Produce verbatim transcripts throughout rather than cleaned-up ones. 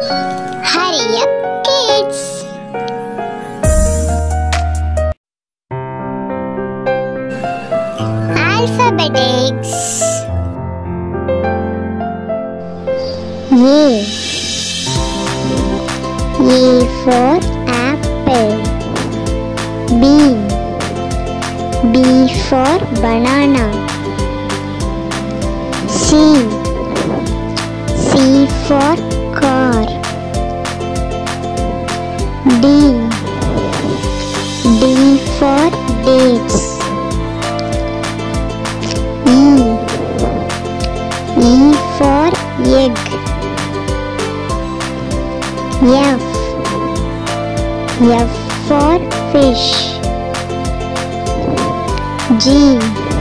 Hurry up, kids! Alphabetics. A. A for apple. B. B for banana. C. C for car. D. D for dates. E. E for egg. F. F for fish. G.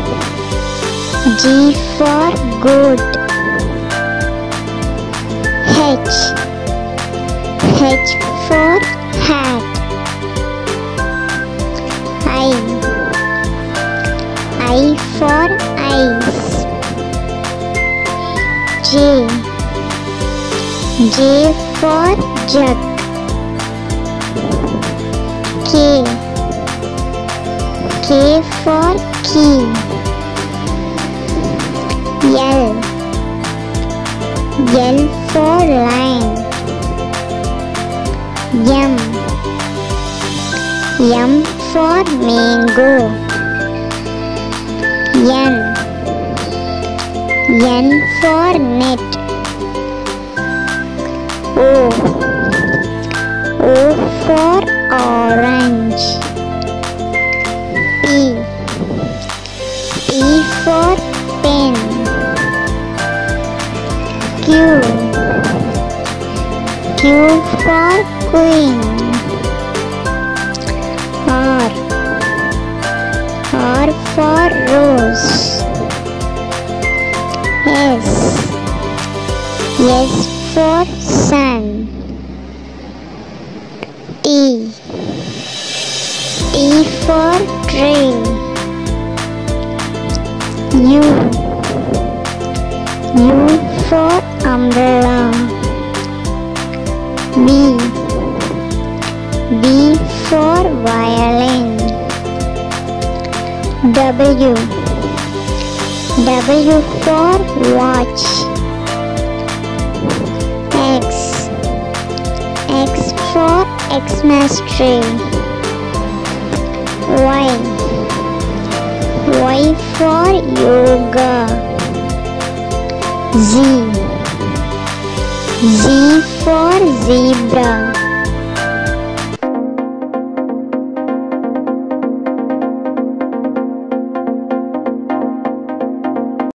G for goat. H. H for hat. I. I for ice. J. J for jug. K. K for key. L. L for line. M. M for mango. N. N for net. O. O for orange. P. P for pen. Q. Q for queen. R. R for rose. S. S for sun. T. T for tree. U. U for umbrella. V. V for violin. W. W for watch. X. X for Xmas tree. Y. Y for yoga. Z. Z for zebra.